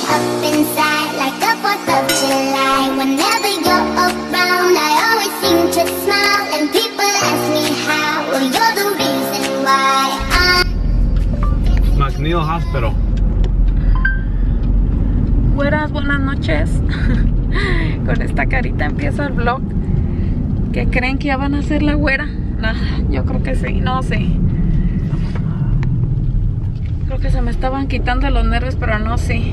up inside like the 4th of July. Whenever you're around, I always seem to smile. And people ask me how, well, you're the reason why McNeil Hospital. Buenas noches. Con esta carita empiezo el vlog. ¿Qué creen que ya van a hacer la güera? No, yo creo que sí, no sé. Creo que se me estaban quitando los nervios, pero no sé.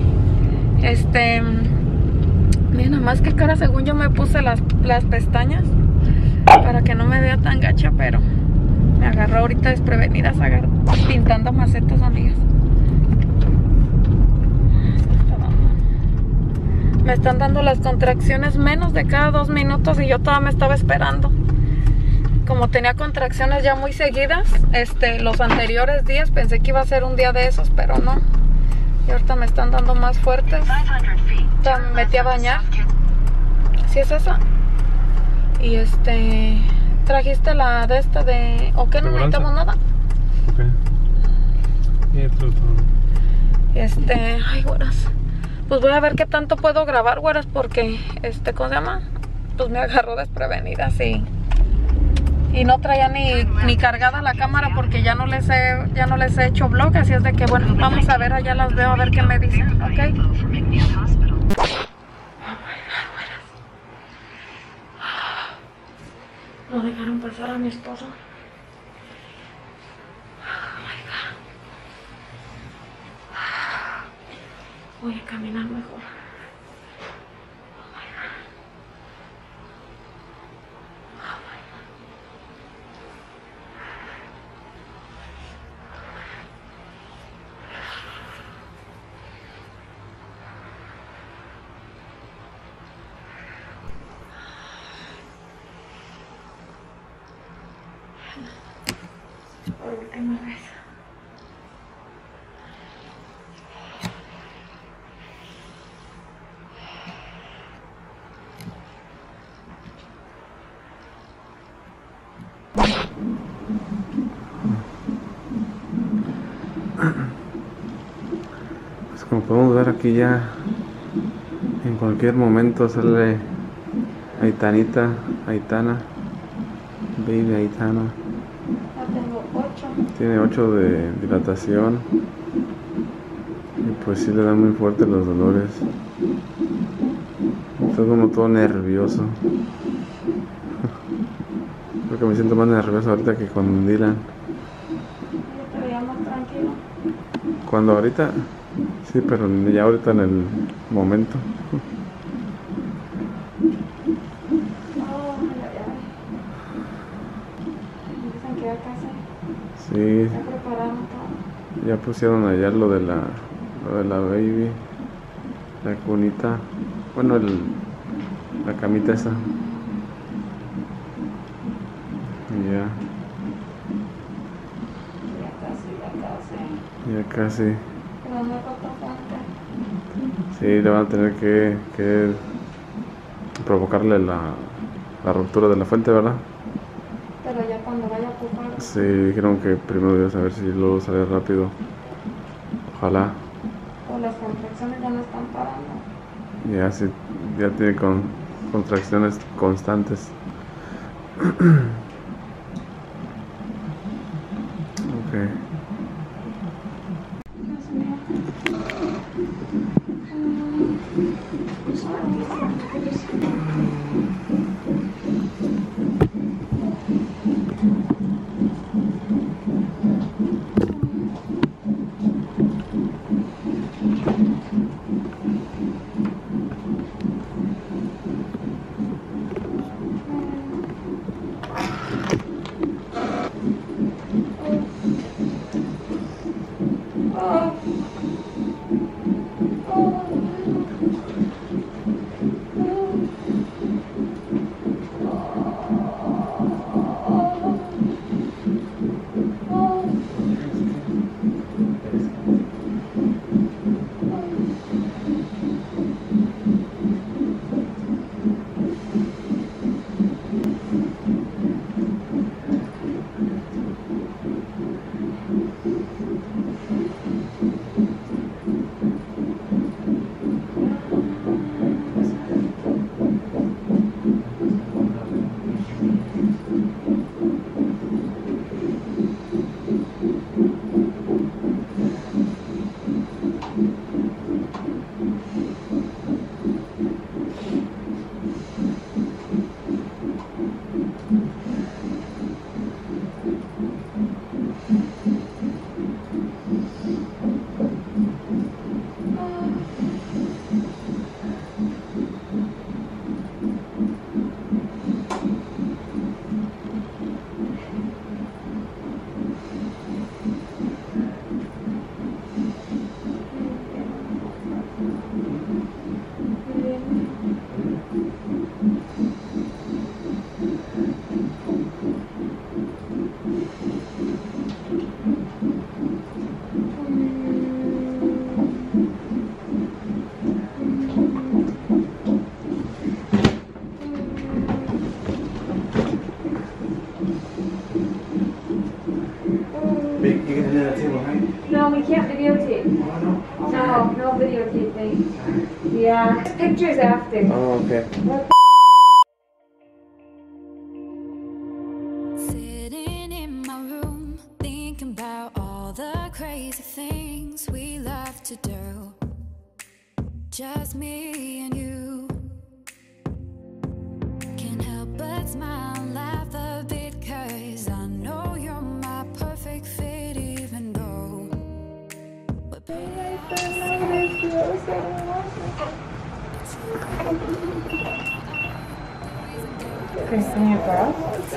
Miren nomás qué cara, según yo me puse las pestañas para que no me vea tan gacha, pero me agarró ahorita desprevenida pintando macetas, amigas. Me están dando las contracciones menos de cada 2 minutos y yo todavía me estaba esperando. Como tenía contracciones ya muy seguidas, los anteriores días pensé que iba a ser un día de esos, pero no. Y ahorita me están dando más fuertes. Ya me metí a bañar. ¿Sí es esa? Y trajiste la de esta de... ¿O qué? No necesitamos nada. Ok. Ay, güeras. Pues voy a ver qué tanto puedo grabar, güeras, porque, ¿cómo se llama? Pues me agarró desprevenida, sí. Y no traía ni cargada la cámara porque ya no les he hecho vlog, así es de que, bueno, vamos a ver, allá las veo a ver qué me dicen, ¿ok? No dejaron pasar a mi esposo. Voy a caminar mejor. Por última vez. Pues como podemos ver aquí ya en cualquier momento sale Aitana, baby Aitana. Ya tengo 8. Tiene 8 de dilatación y pues sí le dan muy fuerte los dolores. Estoy como todo nervioso. Creo que me siento más nervioso ahorita que con Dylan. Yo te veía más tranquilo. Cuando ahorita, sí, pero ya ahorita en el momento. Dicen que ya casi Sí, ya prepararon todo. ya pusieron allá lo de la baby, la cunita, bueno, la camita esa. Y ya casi. Pero no falta fuerte. Sí, le van a tener que provocarle la ruptura de la fuente, ¿verdad? Pero ya cuando vaya a pupar. Sí, dijeron que primero iba a saber si luego sale rápido. Ojalá. O las contracciones ya no están parando. Ya sí, ya tiene contracciones constantes. Ok. Dios mío. No, we can't videotape. No videotaping. Yeah, pictures after. Oh, okay. Sitting in my room, thinking about all the crazy things we love to do. Just me and you. Can't help but smile and laugh a bit, 'cause I know you're my perfect fit, even though Cristina Girl.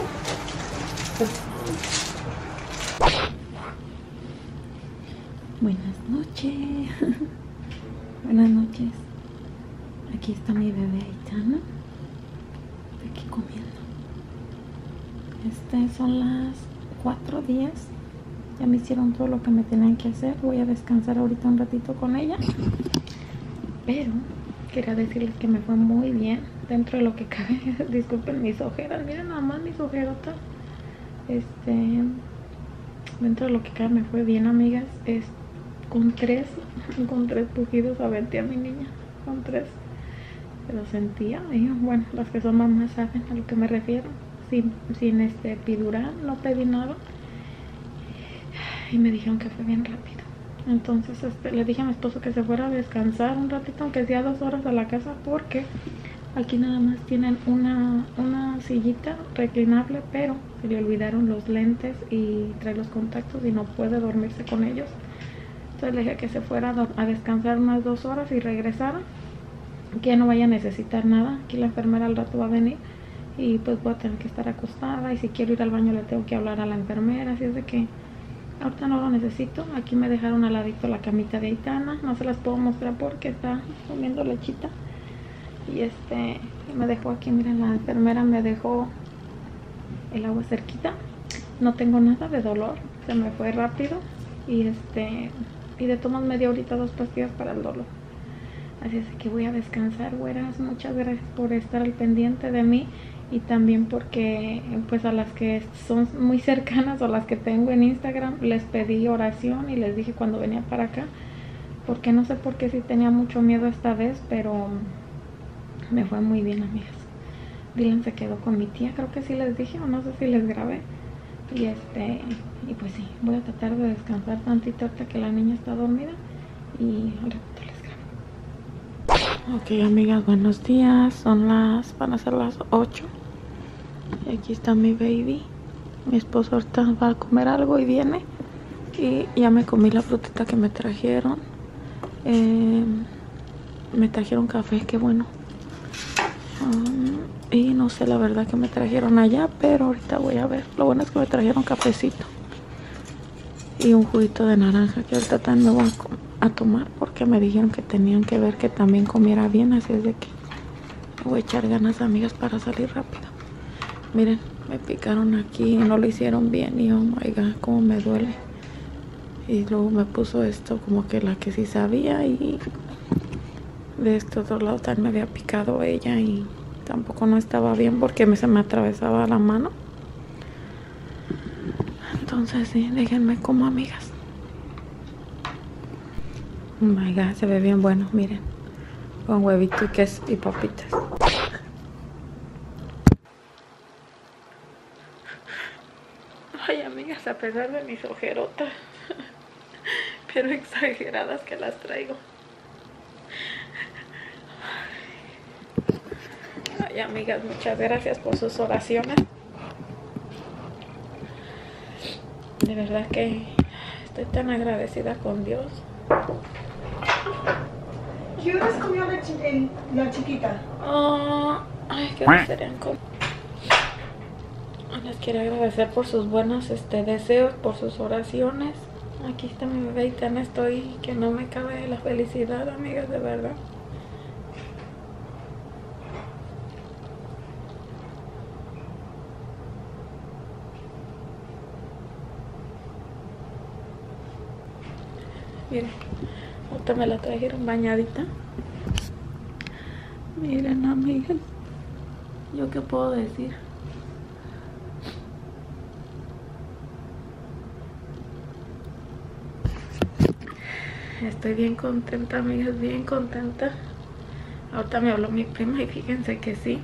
Buenas noches. Buenas noches. Aquí está mi bebé Aitana. Está aquí comiendo. Son las 4 días. Ya me hicieron todo lo que me tenían que hacer. Voy a descansar ahorita un ratito con ella. Pero quería decirles que me fue muy bien dentro de lo que cabe. Disculpen mis ojeras. Miren nada más mis ojerotas. Dentro de lo que cabe me fue bien, amigas. Con tres pujidos aventé a mi niña. Con 3. Pero sentía, bueno, las que son mamás saben a lo que me refiero. Sin epidural, no pedí nada. Y me dijeron que fue bien rápido. Entonces le dije a mi esposo que se fuera a descansar un ratito, aunque sea 2 horas a la casa, porque aquí nada más tienen una sillita reclinable, pero se le olvidaron los lentes y trae los contactos y no puede dormirse con ellos. Entonces le dije que se fuera a descansar unas 2 horas y regresara, que ya no vaya a necesitar nada. Aquí la enfermera al rato va a venir y pues voy a tener que estar acostada, y si quiero ir al baño le tengo que hablar a la enfermera. Así es de que ahorita no lo necesito. Aquí me dejaron al ladito la camita de Aitana. No se las puedo mostrar porque está comiendo lechita. Y me dejó aquí, miren, la enfermera me dejó el agua cerquita. No tengo nada de dolor, se me fue rápido. Y de todas me dio ahorita 2 pastillas para el dolor. Así es que voy a descansar, güeras. Muchas gracias por estar al pendiente de mí. Y también porque pues a las que son muy cercanas o las que tengo en Instagram les pedí oración y les dije cuando venía para acá, porque no sé por qué sí tenía mucho miedo esta vez, pero me fue muy bien, amigas. Dylan se quedó con mi tía, creo que sí les dije, o no sé si les grabé. Y pues sí, voy a tratar de descansar tantito hasta que la niña está dormida y al ratito les grabo. Ok, amigas, buenos días. Van a ser las 8. Y aquí está mi baby. Mi esposo ahorita va a comer algo y viene. Y ya me comí la frutita que me trajeron. Me trajeron café, qué bueno. Y no sé la verdad que me trajeron allá, pero ahorita voy a ver. Lo bueno es que me trajeron cafecito y un juguito de naranja que ahorita también me voy a tomar, porque me dijeron que tenían que ver que también comiera bien. Así es de que me voy a echar ganas, amigas, para salir rápido. Miren, me picaron aquí y no lo hicieron bien y oh my god, cómo me duele. Y luego me puso esto como que la que sí sabía, y de este otro lado también me había picado ella y tampoco no estaba bien porque se me atravesaba la mano. Entonces sí, déjenme como, amigas. Oh my god, se ve bien bueno, miren. Con huevito y queso y papitas. Ay, amigas, a pesar de mis ojerotas, pero exageradas que las traigo, Ay, amigas, muchas gracias por sus oraciones. De verdad que estoy tan agradecida con Dios. ¿Qué horas comió la chiquita? Ay, que serían con... Les quiero agradecer por sus buenos deseos, por sus oraciones. Aquí está mi bebé y tan estoy que no me cabe la felicidad, amigas, de verdad. Miren, ahorita me la trajeron bañadita. Miren, amigas, ¿yo qué puedo decir? Estoy bien contenta, amigas, bien contenta. Ahorita me habló mi prima y fíjense que sí.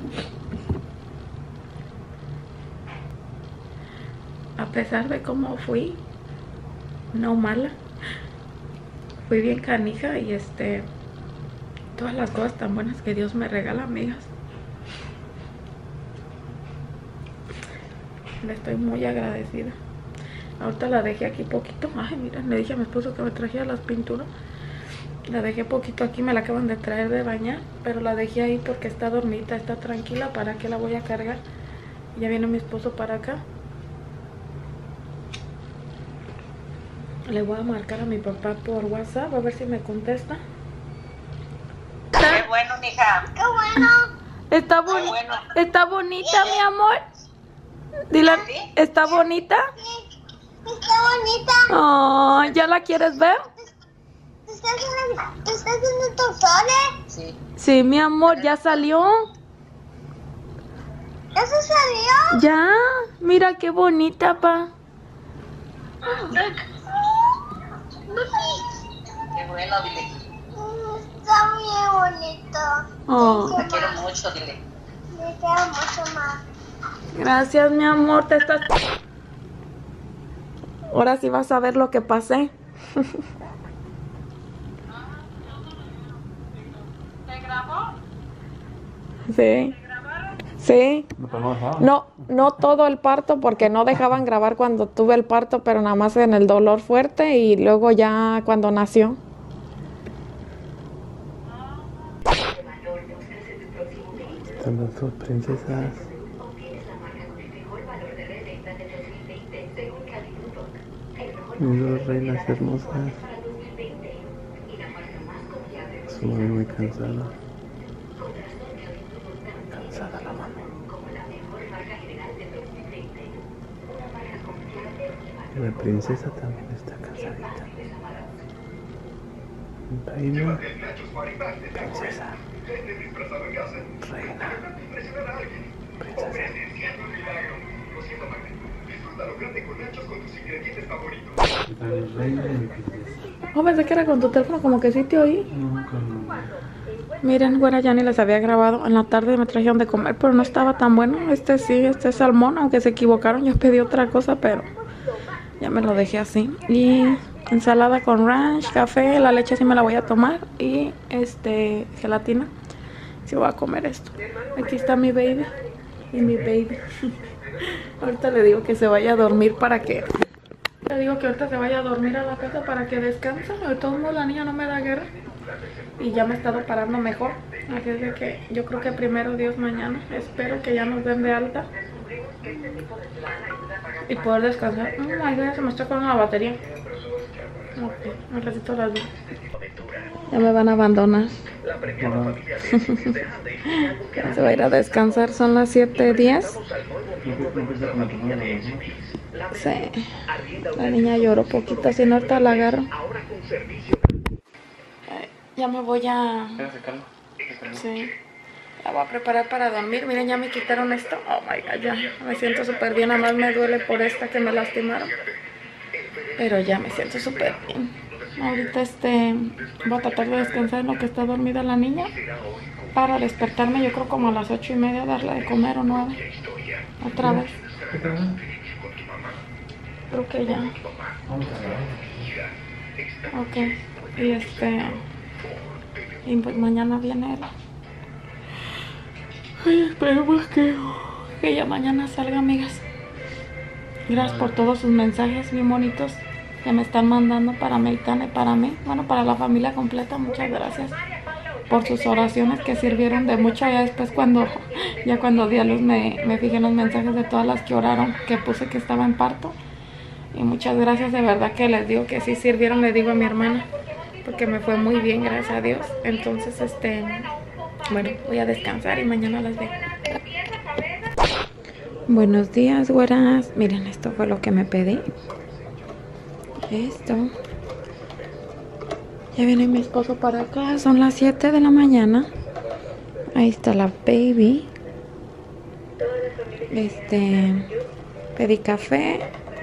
A pesar de cómo fui, no mala, fui bien canija y todas las cosas tan buenas que Dios me regala, amigas. Le estoy muy agradecida. Ahorita la dejé aquí poquito. Ay, miren, le dije a mi esposo que me trajera las pinturas. La dejé poquito aquí, me la acaban de traer de bañar, pero la dejé ahí porque está dormida, está tranquila. ¿Para qué la voy a cargar? Ya viene mi esposo para acá. Le voy a marcar a mi papá por WhatsApp a ver si me contesta. Qué bueno, mija. ¡Qué bueno! Está, bueno. está bonita, mi amor. Dile, ¿Sí? ¿está bonita? ¡Está bonita! Oh, ¿ya la quieres ver? ¿Estás haciendo tu sole? Sí. Sí, mi amor, ya salió. ¿Ya se salió? Ya, mira qué bonita, pa. Qué bueno, dile. Está muy bonito. Oh, Te quiero mucho, dile. Me queda mucho más. gracias, mi amor, te estás... Ahora sí vas a ver lo que pasé. ¿Te grabó? Sí. Sí. No todo el parto porque no dejaban grabar cuando tuve el parto, pero nada más en el dolor fuerte y luego ya cuando nació. Están las dos princesas. Mis dos reinas hermosas. Su mami muy cansada. Cansada la mami. Y la princesa también está cansadita. Reina. Princesa. Reina. Princesa. Oh, pensé que era con tu teléfono, como que sí te oí. Miren, bueno, ya ni les había grabado. En la tarde me trajeron de comer, pero no estaba tan bueno. Sí, este es salmón, aunque se equivocaron. Yo pedí otra cosa, pero ya me lo dejé así. Y ensalada con ranch, café, la leche sí me la voy a tomar. Y gelatina. Sí voy a comer esto. Aquí está mi baby. Y mi baby. Ahorita le digo que se vaya a dormir para que... Le digo que ahorita se vaya a dormir a la casa para que descanse. De todos modos la niña no me da guerra. Y ya me he estado parando mejor. Así es de que yo creo que primero Dios mañana. Espero que ya nos den de alta. Y poder descansar. Ay, ya se me está acabando la batería. Ok, un ratito las veo. Ya me van a abandonar. Se va a ir a descansar. Son las 7:10. Sí. La niña lloró poquito, si no ahorita la agarro. Ya me voy a... Sí. La voy a preparar para dormir. Miren, ya me quitaron esto. Oh my god, ya me siento súper bien. Nada más me duele por esta que me lastimaron. Pero ya me siento súper bien. Ahorita voy a tratar de descansar en lo que está dormida la niña. Para despertarme, yo creo como a las 8:30, darle de comer o 9. Otra vez. Creo que ya. Ok. Y pues mañana viene él. Ay, esperemos que ya mañana salga, amigas. Gracias por todos sus mensajes bien bonitos que me están mandando para Meitana y para mí. Bueno, para la familia completa, muchas gracias por sus oraciones que sirvieron de mucho. Ya después cuando di a luz me fijé en los mensajes de todas las que oraron, que puse que estaba en parto. Y muchas gracias, de verdad que les digo que sí sirvieron, le digo a mi hermana, porque me fue muy bien, gracias a Dios. Entonces, bueno, voy a descansar y mañana las veo. Buenos días, güeras. Miren, esto fue lo que me pedí. Esto. Ya viene mi esposo para acá. Son las 7 de la mañana. Ahí está la baby. Pedí café.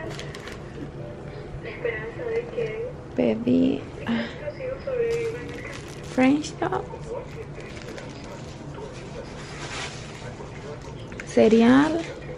Pedí French toast, cereal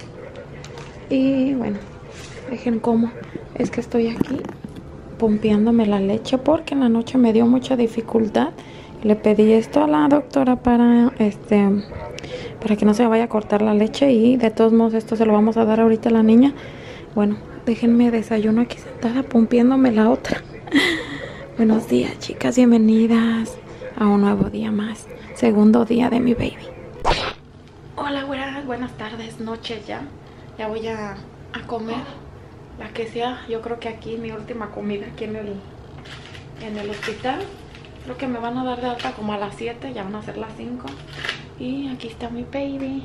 y bueno, dejen como es que estoy aquí pompeándome la leche porque en la noche me dio mucha dificultad. Le pedí esto a la doctora para que no se vaya a cortar la leche, y de todos modos esto se lo vamos a dar ahorita a la niña. Bueno, déjenme desayuno aquí sentada pompeándome la otra. Buenos días, chicas, bienvenidas a un nuevo día más, segundo día de mi baby. Hola, buenas tardes, noches ya. Ya voy a comer la que sea. Yo creo que aquí mi última comida aquí en el hospital. Creo que me van a dar de alta como a las 7, ya van a ser las 5. Y aquí está mi baby.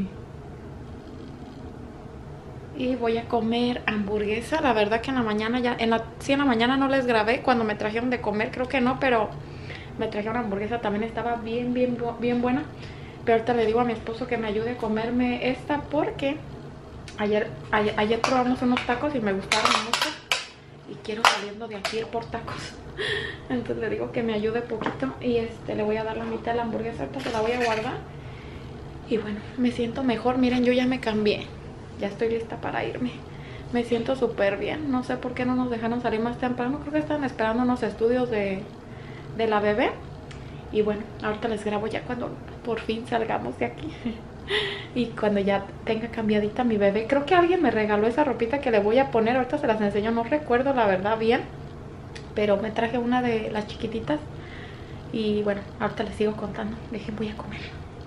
Y voy a comer hamburguesa. La verdad que en la mañana en la mañana no les grabé cuando me trajeron de comer, creo que no, pero me trajeron hamburguesa, también estaba bien buena. Pero ahorita le digo a mi esposo que me ayude a comerme esta porque ayer probamos unos tacos y me gustaron mucho y quiero saliendo de aquí ir por tacos. Entonces le digo que me ayude poquito y le voy a dar la mitad de la hamburguesa, ahorita se la voy a guardar. Y bueno, me siento mejor. Miren, yo ya me cambié. Ya estoy lista para irme. Me siento súper bien. No sé por qué no nos dejaron salir más temprano. Creo que están esperando unos estudios de la bebé. Y bueno, ahorita les grabo ya cuando por fin salgamos de aquí. Y cuando ya tenga cambiadita mi bebé. Creo que alguien me regaló esa ropita que le voy a poner. Ahorita se las enseño. No recuerdo la verdad bien. Pero me traje una de las chiquititas. Y bueno, ahorita les sigo contando. Dejen, voy a comer.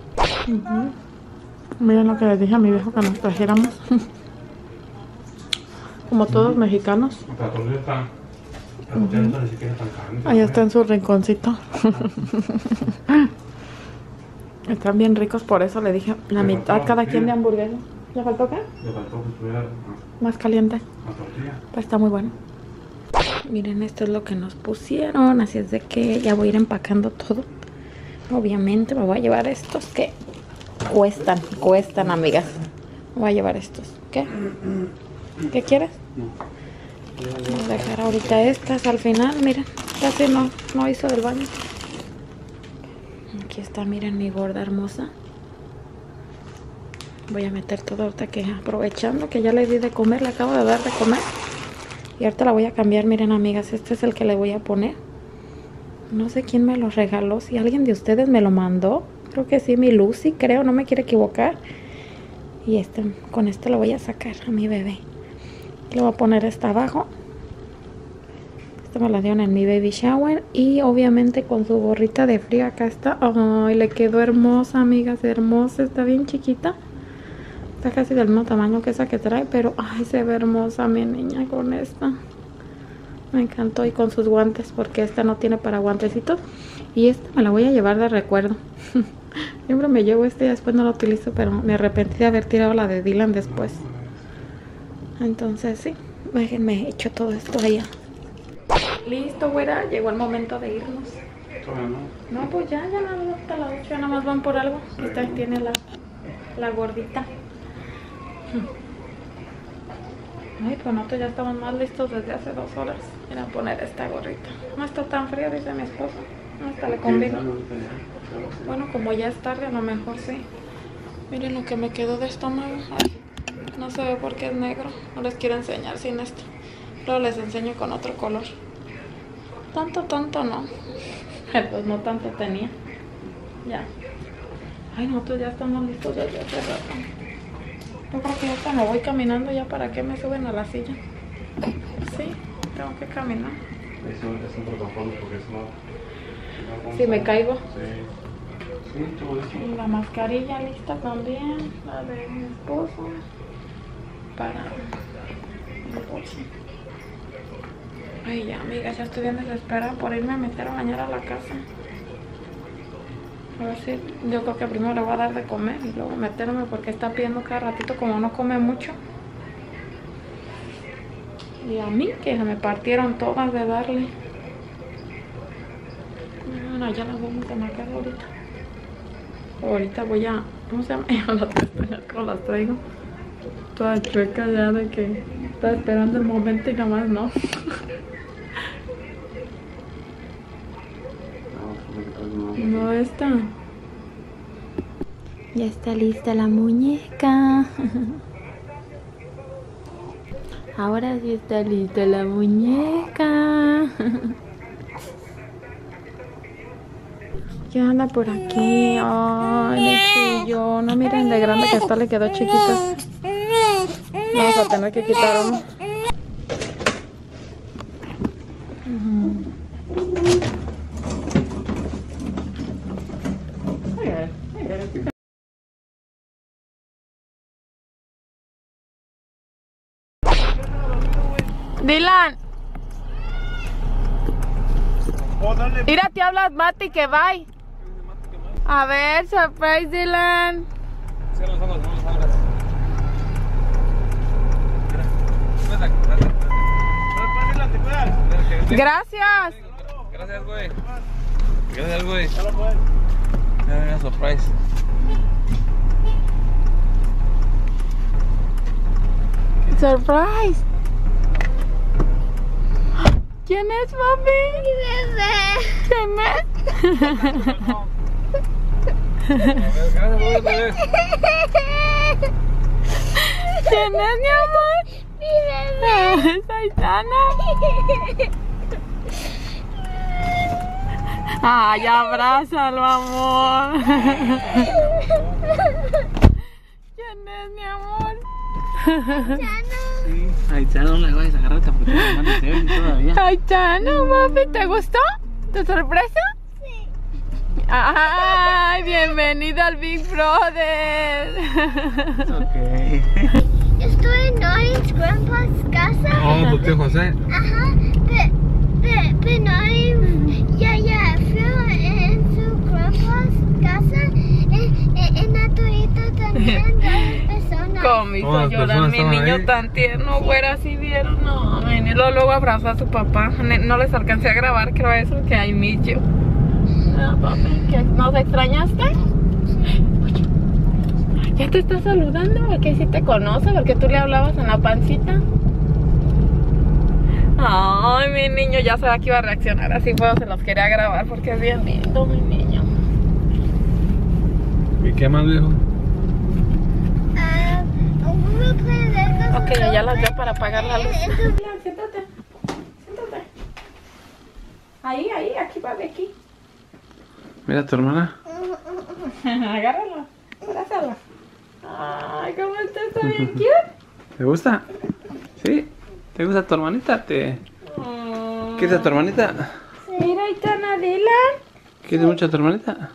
Miren lo que les dije a mi viejo que nos trajéramos. Como todos mexicanos. Ahí está en su rinconcito. Están bien ricos, por eso le dije la mitad cada quien de hamburguesa. ¿Le faltó qué? Le faltó que estuviera más caliente. la tortilla. Pues está muy bueno. Miren, esto es lo que nos pusieron. Así es de que ya voy a ir empacando todo. Obviamente me voy a llevar estos que cuestan, amigas. Me voy a llevar estos. ¿Qué quieres? Vamos a dejar ahorita estas al final. Miren, casi no hizo del baño. Aquí está, miren mi gorda hermosa. Voy a meter todo ahorita, que aprovechando que ya le di de comer, le acabo de dar de comer. Y ahorita la voy a cambiar. Miren, amigas, este es el que le voy a poner. No sé quién me lo regaló, si alguien de ustedes me lo mandó. Creo que sí, mi Lucy, creo, no me quiero equivocar. Y con este lo voy a sacar a mi bebé. Le voy a poner esta abajo. Esta me la dieron en mi baby shower. Y obviamente con su gorrita de frío. Acá está. Ay, le quedó hermosa, amigas, hermosa. Está bien chiquita. Está casi del mismo tamaño que esa que trae. Pero, ay, se ve hermosa mi niña con esta. Me encantó. Y con sus guantes, porque esta no tiene para guantecitos. Y esta me la voy a llevar de recuerdo. Siempre me llevo y después no la utilizo, pero me arrepentí de haber tirado la de Dylan después. Entonces sí, déjenme echo todo esto allá. Listo, güera, llegó el momento de irnos. No, pues ya nada más hasta las 8, ya nada más van por algo. Esta tiene la gordita. Ay, pues nosotros ya estamos más listos desde hace 2 horas. Ir a poner esta gorrita. No está tan fría, dice mi esposo. Hasta le conviene. Bueno, como ya es tarde, a lo mejor sí. Miren lo que me quedó de estómago. Ay, no se ve porque es negro. No les quiero enseñar sin esto. Luego les enseño con otro color. Tanto no. Pues no tanto tenía. Ya. Ay, nosotros ya estamos listos ya hace rato. Yo creo que ya hasta me voy caminando ya. ¿Para qué me suben a la silla? Sí, tengo que caminar. Eso es un protocolo porque eso no... Si me caigo. Sí. Sí, todo eso. Y la mascarilla lista también. La de mi esposo. Para el bolso. Ay, ya, amiga, ya estoy bien desesperada por irme a meter a bañar a la casa. A ver si, yo creo que primero le voy a dar de comer y luego meterme porque está pidiendo cada ratito como no come mucho. Y a mí que se me partieron todas de darle. Bueno, ya las vamos a marcar ahorita. Ahorita voy a, ¿cómo se llama? Las pestañas como las traigo. Toda chueca ya de que estaba esperando el momento y nada más no. No está. Ya está lista la muñeca. Ahora sí está lista la muñeca. Ya anda por aquí. Ay, le chilló. No miren de grande que hasta le quedó chiquita. Vamos a tener que quitar uno. Dylan. Mira, te hablas Mati que bye. A ver, surprise Dylan. Gracias. Gracias, güey. Gracias, güey. Mira, surprise. Surprise. ¿Quién es, papi? ¿Quién es? Gracias, güey, otra vez. ¿Quién es, mi amor? Mi bebé. Es Aitana. Ay, abrázalo, amor. ¿Quién es, mi amor? Aitana, no la vayas a agarrar porque tu mamá no te oye todavía. Aitana, papi, ¿te gustó? ¿Tu sorpresa? Sí. Ay, bienvenido al Big Brother. Ok. Estoy en Norin's grandpa's casa. Oh, tu tío José. Ajá, pero Norin ya fue en su grandpa's casa. En Naturito también, dos personas. Como me hizo Todas las llorar personas mi estaban niño ahí. tan tierno, güera, si vieron, no, luego abrazó a su papá, no les alcancé a grabar, creo eso, que I miss you. Ah, papi, ¿qué? ¿Nos extrañaste? Oye, ¿ya te está saludando? ¿O que sí te conoce? Porque tú le hablabas en la pancita. Ay, mi niño, ya sabía que iba a reaccionar así, pues se los quería grabar porque es bien lindo, mi niño. ¿Y qué más, viejo? Ok, ya las veo para apagar la luz. Siéntate, siéntate. Ahí, aquí, papi, aquí. Mira a tu hermana. Agárrala, abrázala. Ay, ¿cómo está? Está bien cute. ¿Te gusta? ¿Sí? ¿Te gusta tu hermanita? ¿Quieres a tu hermanita? Mira, Aitana, Dylan. ¿Quieres mucho a tu hermanita?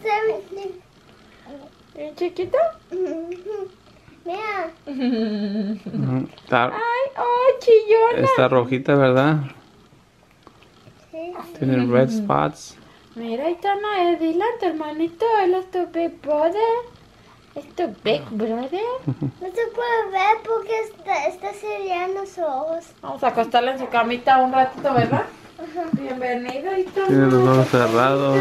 ¿Bien chiquita? Mira, Está, Ay, oh, chillona. está rojita, ¿verdad? Tiene red spots. Mira, Aitana, es Dylan, tu hermanito. Él es tu big brother. ¿Es tu big brother? no se puede ver porque está cerrando los ojos. Vamos a acostarla en su camita un ratito, ¿verdad? Bienvenida, Aitana. Tiene los ojos cerrados.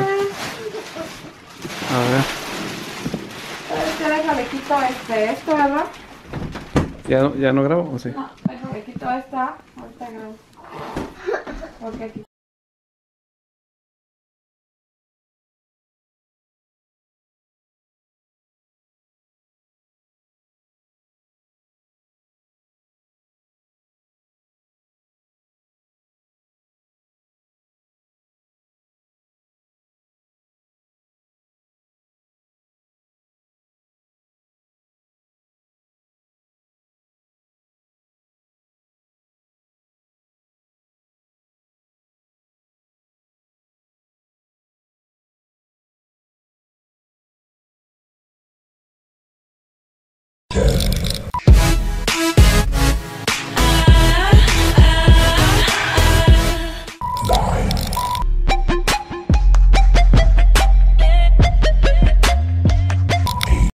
A ver. Déjale quito esto, ¿verdad? ¿Ya no grabo o sí? No, déjale quito esta. Ahorita grabo. Porque aquí